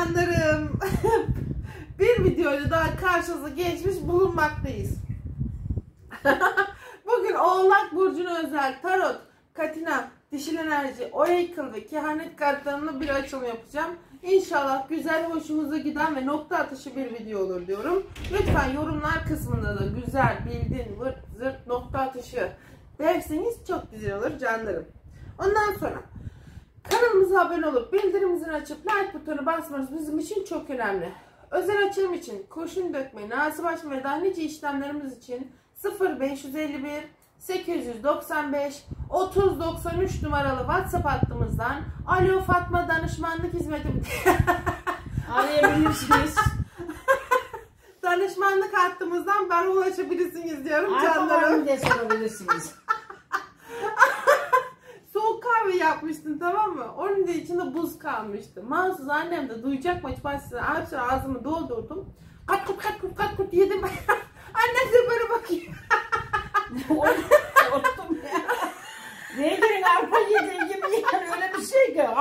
canlarım. Bir videoyla daha karşınıza geçmiş bulunmaktayız. Bugün Oğlak Burcu'na özel tarot, katina, dişil enerji, oracle ve kehanet kartlarımla bir açılım yapacağım. İnşallah güzel, hoşunuza giden ve nokta atışı bir video olur diyorum. Lütfen yorumlar kısmında da güzel, bildin, vırt zırt nokta atışı derseniz çok güzel olur canlarım. Ondan sonra kanalımıza abone olup bildirimimizi açıp like butonu basmanız bizim için çok önemli. Özel açılım için, kurşun dökme, nasip açma ve daha nice işlemlerimiz için 0551 895 3093 numaralı WhatsApp hattımızdan Alo Fatma danışmanlık hizmetim arayabilirsiniz. Danışmanlık hattımızdan bana ulaşabilirsiniz diyorum canlarım. Arkalarını da sorabilirsiniz. Soğuk kahve yapmıştın, tamam mı? Onun da içinde buz kalmıştı. Mahsus annem de duyacak mı açmasını ağzımı doldurdum. Kat kut yedim. Annem de böyle bakıyor. Korktum ya. Neydirin arpa yediği gibi yani öyle bir şey ki.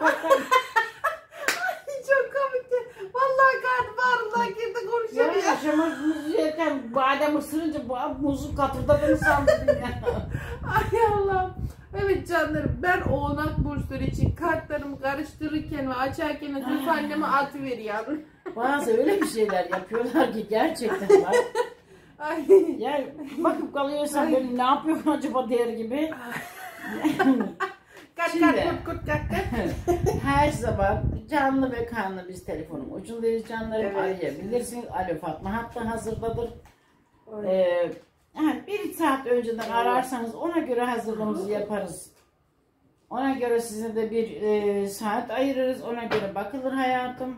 Çok komikti. Vallahi karnım ağrılar girdi konuşamıyor. Ya yaşamak muzu yerken badem ısırınca muzun katırdadığını sandım ya. Ay Allah'ım. Evet canlarım, ben Oğlak Burçları için kartlarımı karıştırırken ve açarken lütfen anneme atıveriyorum. Bazı öyle bir şeyler yapıyorlar ki gerçekten var. Ay. Yani bakıp kalıyorsan böyle ne yapıyorsun acaba der gibi. Kat Her zaman canlı ve kanlı biz telefonun ucundayız canlarım. Evet. Arayabilirsiniz. Alo Fatma hatta hazırdadır. Yani bir saat önceden ararsanız ona göre hazırlığımızı yaparız. Ona göre size de bir saat ayırırız. Ona göre bakılır hayatım.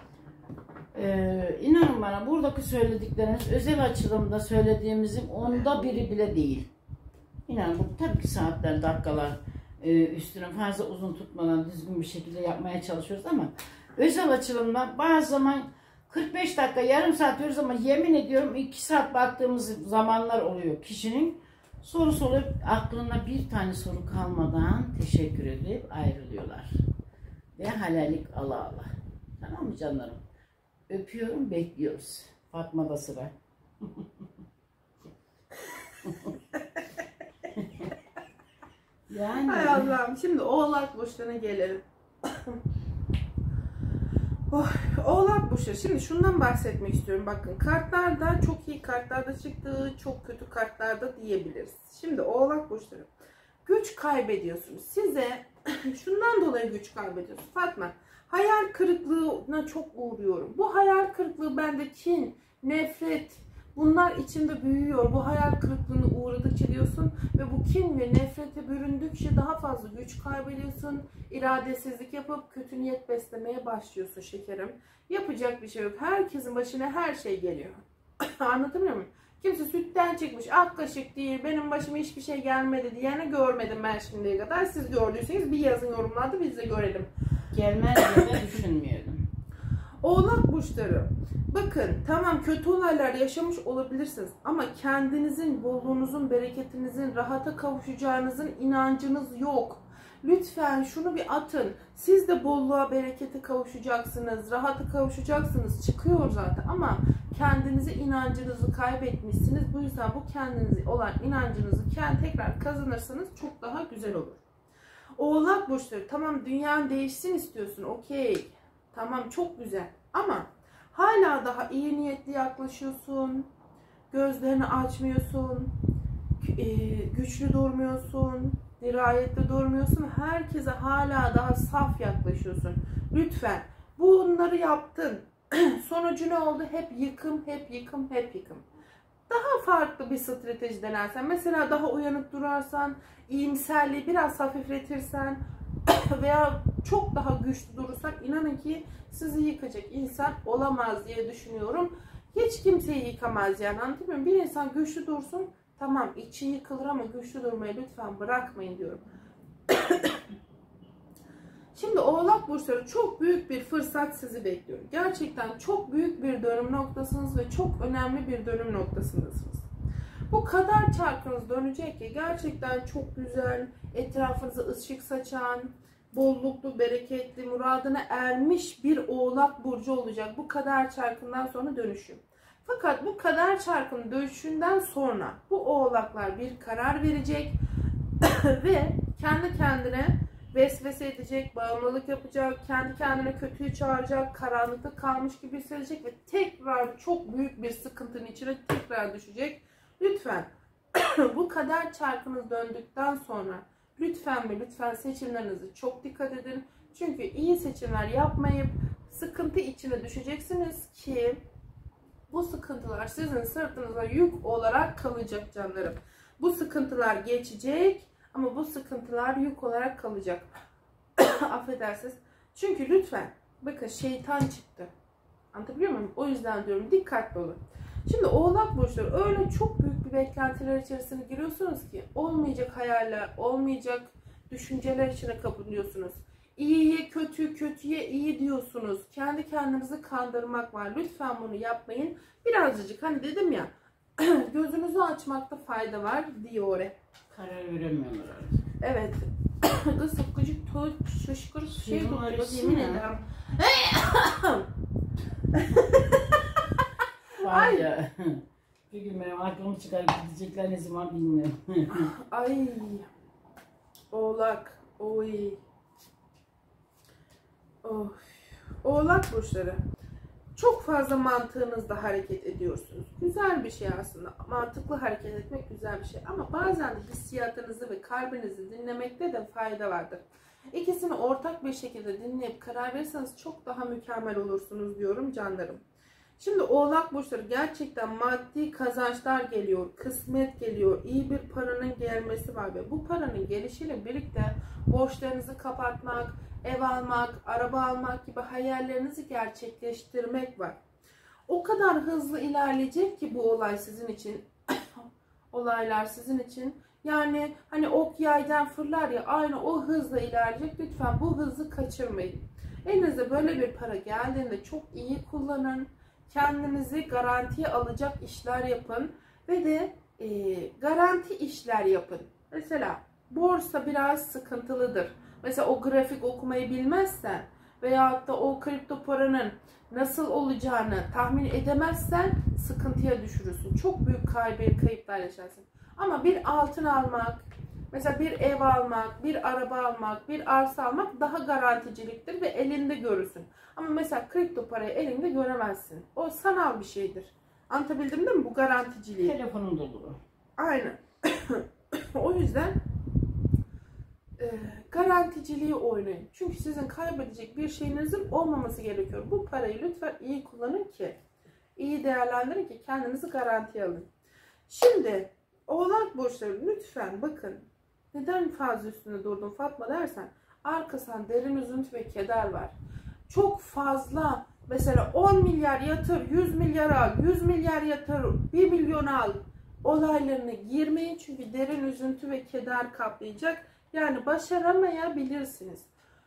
İnanın bana buradaki söyledikleriniz özel açılımda söylediğimizin 1/10 bile değil. İnanın bu tabii ki saatler, dakikalar üstüne fazla uzun tutmadan düzgün bir şekilde yapmaya çalışıyoruz ama özel açılımda bazı zaman 45 dakika, yarım saat diyoruz ama yemin ediyorum 2 saat baktığımız zamanlar oluyor kişinin. Soru sorup aklına bir tane soru kalmadan teşekkür edip ayrılıyorlar. Ve halallik ala ala. Tamam mı canlarım? Öpüyorum, bekliyoruz. Fatma'da sıra. Yani. Hay Allah'ım, şimdi Oğlak Burçlarına gelelim. Oğlak Burçları, şimdi şundan bahsetmek istiyorum. Bakın, kartlarda çok iyi kartlarda çıktı, çok kötü kartlarda diyebiliriz. Şimdi Oğlak Burçları, güç kaybediyorsunuz. Size şundan dolayı güç kaybediyorsunuz. Fatma, hayal kırıklığına çok uğruyorum. Bu hayal kırıklığı bende kin, nefret, bunlar içimde büyüyor. Bu hayal kırıklığına uğradıkça diyorsun ve bu kin ve nefrete büründükçe daha fazla güç kaybediyorsun. İradesizlik yapıp kötü niyet beslemeye başlıyorsun şekerim. Yapacak bir şey yok. Herkesin başına her şey geliyor. Anlatabiliyor muyum? Kimse sütten çıkmış, ak kaşık değil, benim başıma hiçbir şey gelmedi diyeni görmedim ben şimdiye kadar. Siz gördüyseniz bir yazın yorumlarda, biz de görelim. Gelmez diye de düşünmüyordum. Oğlak Burçları, bakın tamam kötü olaylar yaşamış olabilirsiniz ama kendinizin, bolluğunuzun, bereketinizin, rahata kavuşacağınızın inancınız yok. Lütfen şunu bir atın. Siz de bolluğa, berekete kavuşacaksınız, rahata kavuşacaksınız. Çıkıyor zaten ama kendinize inancınızı kaybetmişsiniz. Bu yüzden bu kendinize olan inancınızı tekrar kazanırsanız çok daha güzel olur. Oğlak Burçları, tamam dünyanın değişsin istiyorsun, okey. Tamam, çok güzel ama hala daha iyi niyetli yaklaşıyorsun, gözlerini açmıyorsun, güçlü durmuyorsun, dirayetli durmuyorsun, herkese hala daha saf yaklaşıyorsun. Lütfen bunları yaptın. Sonucu ne oldu? Hep yıkım, hep yıkım, hep yıkım. Daha farklı bir strateji denersen, mesela daha uyanık durarsan, iyimserliği biraz hafifletirsen veya çok daha güçlü durursak inanın ki sizi yıkacak insan olamaz diye düşünüyorum. Hiç kimseyi yıkamaz yani, anlatabiliyor muyum? Bir insan güçlü dursun, tamam içi yıkılır ama güçlü durmayı lütfen bırakmayın diyorum. Şimdi Oğlak Burçları, çok büyük bir fırsat sizi bekliyor. Gerçekten çok büyük bir dönüm noktasınız ve çok önemli bir dönüm noktasındasınız. Bu kader çarkınız dönecek ki gerçekten çok güzel, etrafınıza ışık saçan, bolluklu, bereketli, muradına ermiş bir Oğlak Burcu olacak. Bu kader çarkından sonra dönüşüm. Fakat bu kader çarkının dönüşünden sonra bu oğlaklar bir karar verecek ve kendi kendine vesvese edecek, bağımlılık yapacak, kendi kendine kötüyü çağıracak, karanlıkta kalmış gibi hissedecek ve tekrar çok büyük bir sıkıntının içine tekrar düşecek. Lütfen bu kader çarkınız döndükten sonra lütfen ve lütfen seçimlerinizi çok dikkat edin. Çünkü iyi seçimler yapmayıp sıkıntı içine düşeceksiniz ki bu sıkıntılar sizin sırtınıza yük olarak kalacak canlarım. Bu sıkıntılar geçecek ama bu sıkıntılar yük olarak kalacak. Affedersiniz. Çünkü lütfen bakın şeytan çıktı. Anlatabiliyor muyum? O yüzden diyorum dikkatli olun. Şimdi Oğlak burçları öyle çok büyük bir beklentiler içerisine giriyorsunuz ki olmayacak hayaller, olmayacak düşünceler içine kapılıyorsunuz. İyiye kötü, kötüye iyi diyorsunuz. Kendi kendinizi kandırmak var. Lütfen bunu yapmayın. Birazcık hani dedim ya gözünüzü açmakta fayda var diyor. Karar veremiyorlar artık. Evet. Kız sıkıcık şışkır şey dokuyor. Yemin ederim. Var ya. Bir gün benim arkamı çıkarıp gidecekler ne zaman bilmiyorum. Ay. Oğlak. Oy. Of. Oğlak burçları. Çok fazla mantığınızda hareket ediyorsunuz. Güzel bir şey aslında. Mantıklı hareket etmek güzel bir şey. Ama bazen de hissiyatınızı ve kalbinizi dinlemekte de fayda vardır. İkisini ortak bir şekilde dinleyip karar verirseniz çok daha mükemmel olursunuz diyorum canlarım. Şimdi Oğlak burçları gerçekten maddi kazançlar geliyor, kısmet geliyor, iyi bir paranın gelmesi var ve bu paranın gelişiyle birlikte borçlarınızı kapatmak, ev almak, araba almak gibi hayallerinizi gerçekleştirmek var. O kadar hızlı ilerleyecek ki bu olay sizin için, olaylar sizin için. Yani hani ok yaydan fırlar ya, aynı o hızla ilerleyecek. Lütfen bu hızı kaçırmayın. Elinizde böyle bir para geldiğinde çok iyi kullanın. Kendinizi garantiye alacak işler yapın ve de garanti işler yapın. Mesela borsa biraz sıkıntılıdır. Mesela o grafik okumayı bilmezsen veyahut da o kripto paranın nasıl olacağını tahmin edemezsen sıkıntıya düşürürsün. Çok büyük kayıplar yaşarsın. Ama bir altın almak, mesela bir ev almak, bir araba almak, bir arsa almak daha garanticiliktir ve elinde görürsün. Ama mesela kripto parayı elinde göremezsin. O sanal bir şeydir. Anlatabildim değil mi bu garanticiliği? Telefonun dolu. Aynen. O yüzden garanticiliği oynayın. Çünkü sizin kaybedecek bir şeyinizin olmaması gerekiyor. Bu parayı lütfen iyi kullanın ki, iyi değerlendirin ki kendinizi garantiye alın. Şimdi Oğlak burçları lütfen bakın. Neden fazla üstüne durdum Fatma dersen, arkasından derin üzüntü ve keder var. Çok fazla mesela 10 milyar yatır, 100 milyar al, 100 milyar yatır, 1 milyon al olaylarına girmeyin. Çünkü derin üzüntü ve keder kaplayacak. Yani başaramayabilirsiniz.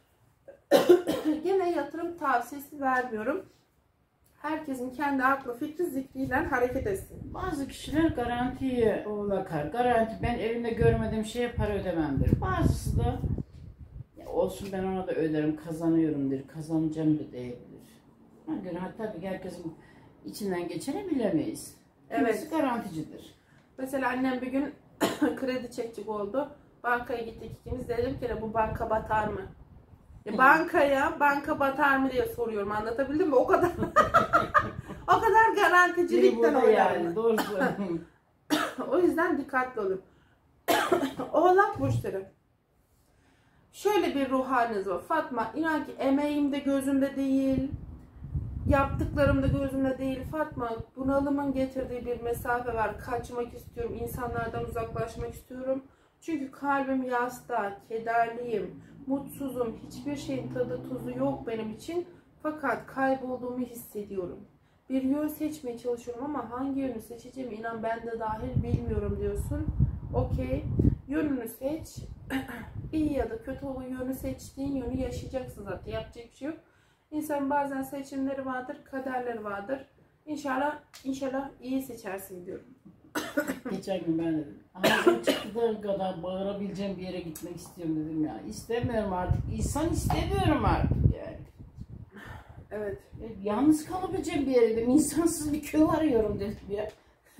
Gene yatırım tavsiyesi vermiyorum. Herkesin kendi aklı, fikri, zikriyle hareket etsin. Bazı kişiler garantiye bakar. Garanti, ben evimde görmediğim şeye para ödememdir. Bazısı da ya olsun ben ona da öderim, kazanıyorumdur, kazanacağım da diyebilir. Ona göre tabii herkesin içinden geçeni bilemeyiz. Kimisi Evet. garanticidir. Mesela annem bir gün kredi çekecek oldu. Bankaya gittik ikimiz. Dedim ki bu banka batar mı? Banka batar mı diye soruyorum. Anlatabildim mi? O kadar o kadar garanticilikten yani. Doğru söylüyorsun. O yüzden dikkatli olun. Oğlak burçları. Şöyle bir ruh haliniz var. Fatma, inan ki emeğim de gözümde değil. Yaptıklarım da gözümde değil. Fatma, bunalımın getirdiği bir mesafe var. Kaçmak istiyorum. İnsanlardan uzaklaşmak istiyorum. Çünkü kalbim yasta, kederliyim, mutsuzum. Hiçbir şeyin tadı tuzu yok benim için. Fakat kaybolduğumu hissediyorum. Bir yön seçmeye çalışıyorum ama hangi yönü seçeceğimi inan ben de dahil bilmiyorum diyorsun. Okey. Yönünü seç. İyi ya da kötü olan yönü seçtiğin yönü yaşayacaksın zaten. Yapacak bir şey yok. İnsan bazen seçimleri vardır, kaderleri vardır. İnşallah iyi seçersin diyorum. Geçen gün ben dedim. Ağzım çıktığı kadar bağırabileceğim bir yere gitmek istiyorum dedim ya. İstemiyorum artık. İnsan istemiyorum artık yani. Evet. Yalnız kalabileceğim bir yere dedim. İnsansız bir köy arıyorum dedim ya.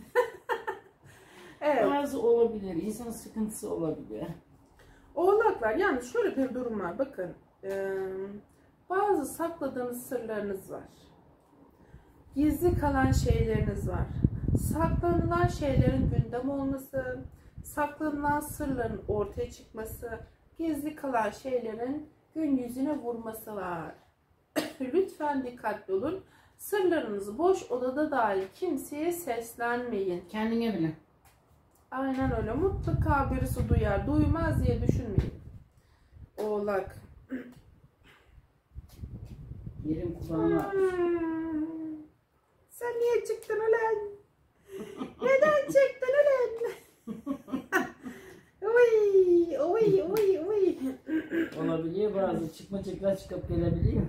Evet. Bazı olabilir. İnsan sıkıntısı olabilir. Oğlaklar, yani şöyle bir durum var. Bakın. Bazı sakladığınız sırlarınız var. Gizli kalan şeyleriniz var. Saklanılan şeylerin gündem olması, saklanılan sırların ortaya çıkması, gizli kalan şeylerin gün yüzüne vurması var. Lütfen dikkatli olun. Sırlarınızı boş odada dahi kimseye seslenmeyin. Kendine bile. Aynen öyle. Mutlaka birisi duyar. Duymaz diye düşünmeyin. Oğlak. Yerim kulağına. Sen niye çıktın ulan? Neden çıktın ulan? Uy, uy, uy, uy. Olabiliyor bazı. Çıkmacıklar çıkıp gelebiliyor.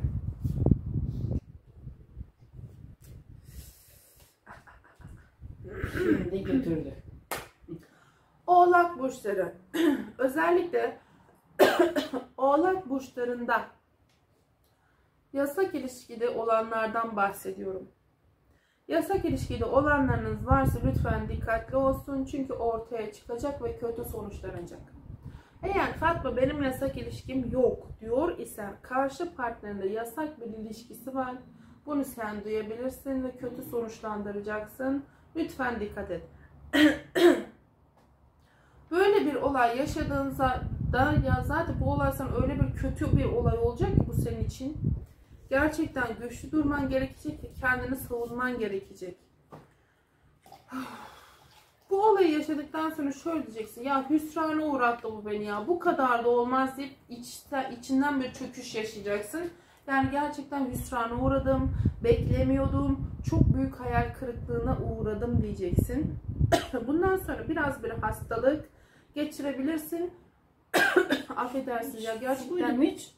Şimdi götürdü. Oğlak burçları. Özellikle Oğlak burçlarında yasak ilişkide olanlardan bahsediyorum. Yasak ilişkide olanlarınız varsa lütfen dikkatli olsun. Çünkü ortaya çıkacak ve kötü sonuçlanacak. Eğer Fatma benim yasak ilişkim yok diyor ise karşı partnerinde yasak bir ilişkisi var. Bunu sen duyabilirsin ve kötü sonuçlandıracaksın. Lütfen dikkat et. Böyle bir olay yaşadığınızda da ya zaten bu olay sana öyle bir kötü bir olay olacak ki bu senin için. Gerçekten güçlü durman gerekecek ve kendini savunman gerekecek. Bu olayı yaşadıktan sonra şöyle diyeceksin. Ya hüsrana uğrattı bu beni ya. Bu kadar da olmaz deyip içinden bir çöküş yaşayacaksın. Yani gerçekten hüsrana uğradım. Beklemiyordum. Çok büyük hayal kırıklığına uğradım diyeceksin. Bundan sonra biraz bir hastalık geçirebilirsin. Affedersin ya gerçekten. Buyurun hiç.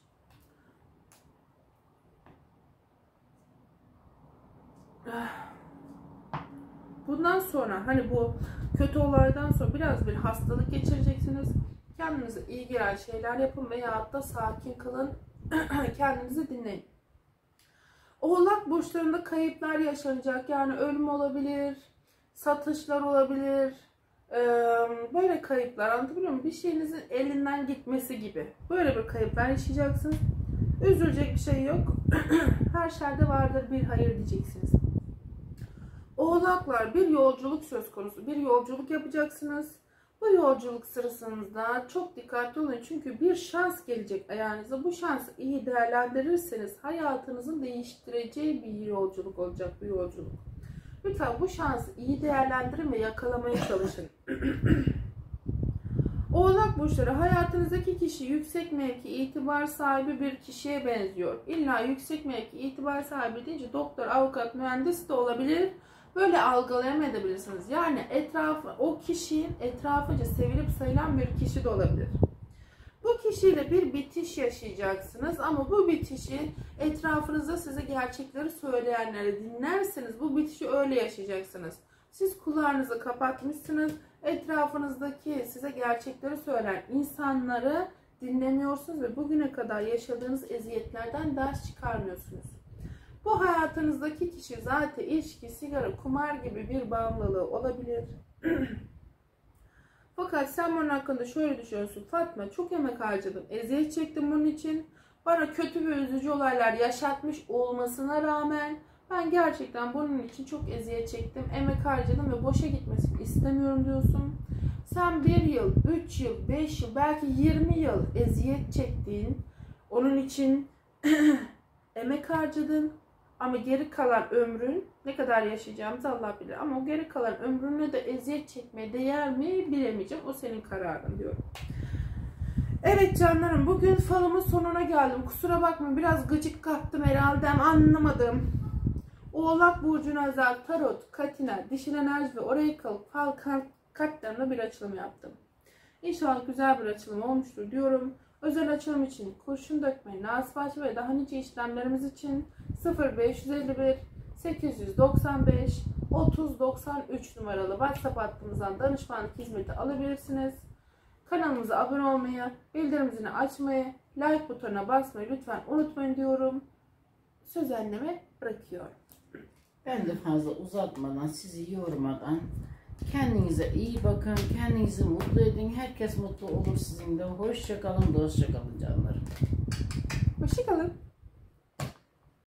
Bundan sonra hani bu kötü olaydan sonra biraz bir hastalık geçireceksiniz. Kendinize iyi gelen şeyler yapın veya da sakin kalın. Kendinizi dinleyin. Oğlak burçlarında kayıplar yaşanacak. Yani ölüm olabilir, satışlar olabilir. Böyle kayıplar, anlatabiliyor muyum? Bir şeyinizin elinden gitmesi gibi. Böyle bir kayıplar yaşayacaksınız. Üzülecek bir şey yok. Her şerde vardır bir hayır diyeceksiniz. Oğlaklar, bir yolculuk söz konusu. Bir yolculuk yapacaksınız. Bu yolculuk sırasında çok dikkatli olun. Çünkü bir şans gelecek ayağınıza. Bu şansı iyi değerlendirirseniz hayatınızın değiştireceği bir yolculuk olacak bu yolculuk. Lütfen bu şansı iyi değerlendirin ve yakalamaya çalışın. Oğlak burçları, hayatınızdaki kişi yüksek mevki, itibar sahibi bir kişiye benziyor. İlla yüksek mevki, itibar sahibi deyince doktor, avukat, mühendis de olabilir. Böyle algılayamayabilirsiniz. Yani o kişinin etrafınca sevilip sayılan bir kişi de olabilir. Bu kişiyle bir bitiş yaşayacaksınız ama bu bitişi etrafınızda size gerçekleri söyleyenleri dinlerseniz bu bitişi öyle yaşayacaksınız. Siz kulağınızı kapatmışsınız, etrafınızdaki size gerçekleri söyleyen insanları dinlemiyorsunuz ve bugüne kadar yaşadığınız eziyetlerden ders çıkarmıyorsunuz. Bu hayatınızdaki kişi zaten içki, sigara, kumar gibi bir bağımlılığı olabilir. Fakat sen bunun hakkında şöyle düşünüyorsun. Fatma, çok emek harcadım, eziyet çektim bunun için. Bana kötü ve üzücü olaylar yaşatmış olmasına rağmen ben gerçekten bunun için çok eziyet çektim, emek harcadım ve boşa gitmesini istemiyorum diyorsun. Sen 1 yıl, 3 yıl, 5 yıl, belki 20 yıl eziyet çektiğin, onun için emek harcadın. Ama geri kalan ömrün, ne kadar yaşayacağımızı Allah bilir. Ama o geri kalan ömrüne de eziyet çekmeye değer mi bilemeyeceğim. O senin kararın diyorum. Evet canlarım, bugün falımın sonuna geldim. Kusura bakmayın, biraz gıcık kaptım herhalde, anlamadım. Oğlak burcuna özel tarot, katina, dişil enerji ve oracle fal kartlarına bir açılım yaptım. İnşallah güzel bir açılım olmuştur diyorum. Özel açılım için kurşun dökme, nasip açma ve daha nice işlemlerimiz için 0551 895 3093 numaralı WhatsApp hattımızdan danışmanlık hizmeti alabilirsiniz. Kanalımıza abone olmayı, bildirim zilini açmayı, like butonuna basmayı lütfen unutmayın diyorum. Söz anneme bırakıyorum. Ben de fazla uzatmadan, sizi yormadan kendinize iyi bakın, kendinizi mutlu edin. Herkes mutlu olur sizinle. Hoşça kalın, dostça kalın canlarım. Hoşça kalın.